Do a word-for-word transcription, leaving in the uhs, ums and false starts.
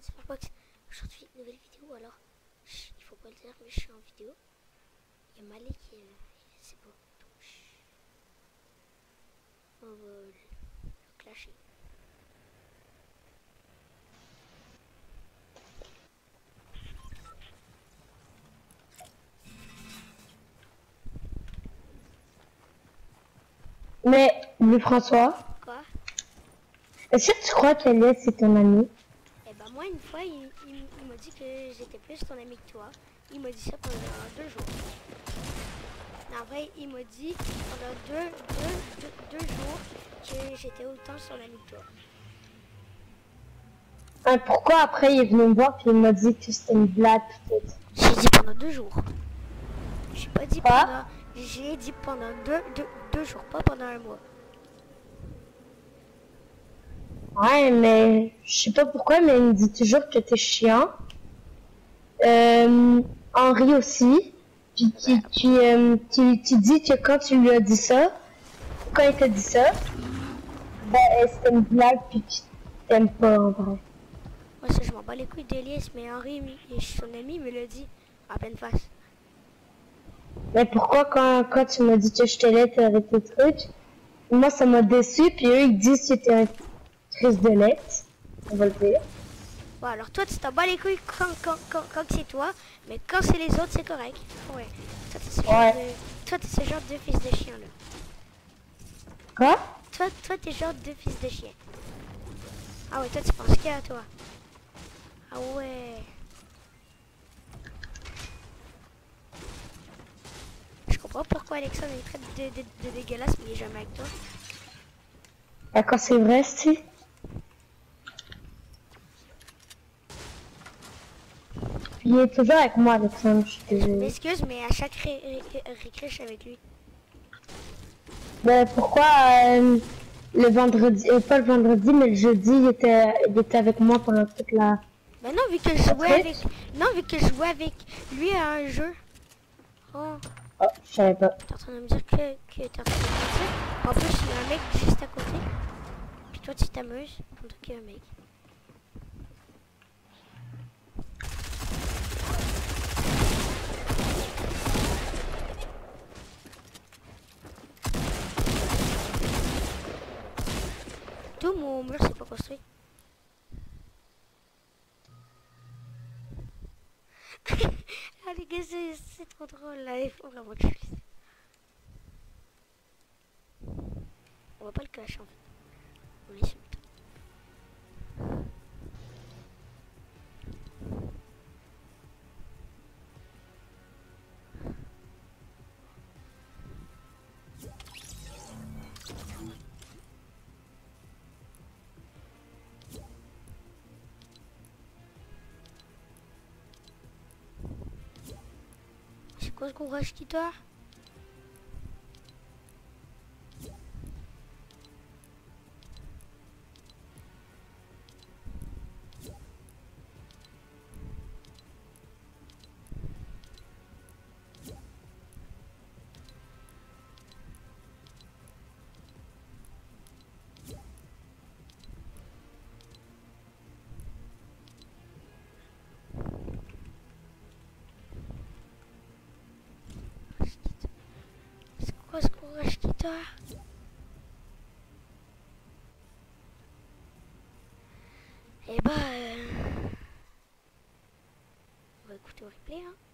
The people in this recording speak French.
c'est Farbox. Aujourd'hui, nouvelle vidéo. Alors, chut, il faut pas le dire, mais je suis en vidéo. Il y a Malik qui est là. C'est beau. Donc, chut. On va le clasher. Mais, Louis-François, Quoi? est-ce que tu crois qu'Elias c'est ton ami? Eh ben, moi, une fois, il, il, il m'a dit que j'étais plus ton ami que toi. Il m'a dit ça pendant deux jours. En vrai, il m'a dit pendant deux, deux, deux, deux jours que j'étais autant son ami que toi. Hein, pourquoi après il est venu me voir puis il m'a dit que c'était une blague peut-être? J'ai dit pendant deux jours. J'ai pas dit Quoi? pendant... J'ai dit pendant deux, deux, deux jours, pas pendant un mois. Ouais, mais je sais pas pourquoi, mais il me dit toujours que t'es chiant. Euh, Henri aussi. Puis tu, tu, euh, tu, tu dis que quand tu lui as dit ça, quand il t'a dit ça, ben euh, c'était une blague puis tu t'aimes pas en vrai. Moi, ça, je m'en bats les couilles d'Elias, mais Henri, et son ami, me l'a dit à pleine face. Mais pourquoi quand, quand tu m'as dit que je t'allais avec tes trucs, moi ça m'a déçu puis eux ils disent que t'es un triste de lettres, on va le dire. Bon, alors toi, tu t'en bats les couilles quand, quand, quand, quand c'est toi, mais quand c'est les autres, c'est correct. Ouais. Toi, t'es ce, Ouais. genre de... toi, t'es ce genre de fils de chien, là. Quoi? Toi, toi, t'es genre de fils de chien. Ah ouais, toi, tu penses qu'à toi. Ah ouais. Je comprends pourquoi Alexandre est traite de, de, de dégueulasse, mais il est jamais avec toi. D'accord, c'est vrai, si. Il est toujours avec moi, Alexandre, je suis Je désolée. m'excuse, mais à chaque ré ré récré, je suis avec lui. Ben, pourquoi euh, le vendredi, euh, pas le vendredi, mais le jeudi, il était, il était avec moi pendant toute la... Bah non, vu que je jouais Après? avec... Non, vu que je jouais avec lui à un jeu. Oh, Oh, je savais pas. t'es en train de me dire que, que t'es en train de me dire. En plus, il y a un mec juste à côté. Puis toi, tu t'amuses pendant qu'il y a un mec. Tout mon mur, c'est pas construit. Ah les gars, c'est trop drôle là, il faut vraiment que je fasse. On va pas le cacher en fait. On laisse le temps. C'est quoi ce gros rush qui t'a? C'est quoi ce gros rush qui t'a? Eh bah, euh... on va écouter au replay, hein.